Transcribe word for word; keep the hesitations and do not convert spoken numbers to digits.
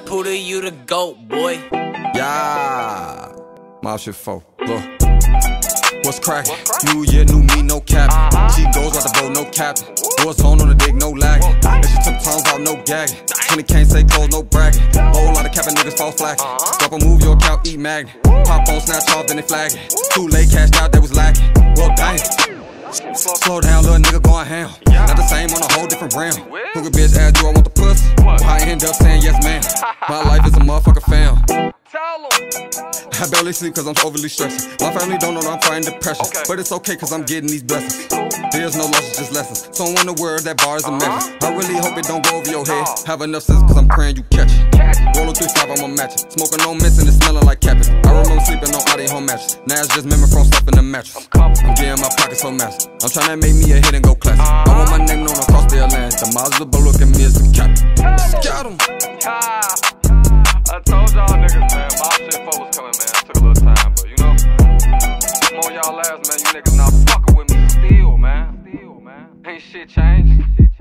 Poodle, you the goat, boy. Yeah, my shit four. Look, what's crackin'? New year, new me, no cap. She goes out the boat, no cap. Boys home on the dick, no lagging. And she took tongues out, no gagging. twenty can't say clothes, no bragging. Whole lot of capping niggas fall flacking. Drop a move, your account, eat magnet. Pop on, snatch off, then they flagging. Too late, cashed out, that was lacking. Well, dang. Slow down, little nigga going ham. Not the same on a whole different realm. Hook a bitch, ask, do I want the pussy? I end up saying yes, man. My life is a motherfucker fam. I barely sleep cause I'm overly stressed. My family don't know that I'm fighting depression, okay. But it's okay cause I'm getting these blessings. There's no losses, just lessons. So I wonder where that bar is a message. I really hope it don't go over your head. Have enough sense cause I'm praying you catch it. Roll a three five, I'ma match it. Smoking no mist and it's smelling like cabbage. I remember sleeping on out home mattress. Now it's just memory from stuff in the mattress. I'm getting my pockets so massive. I'm trying to make me a hit and go classic. I want my name known across the land. The miles of the boat look at me as the captain. Got him. I told y'all niggas, man, my shit four was coming, man. Took a little time, but you know, I'm on y'all last, man. You niggas not fucking with me still, man. Still, man. Ain't shit changed.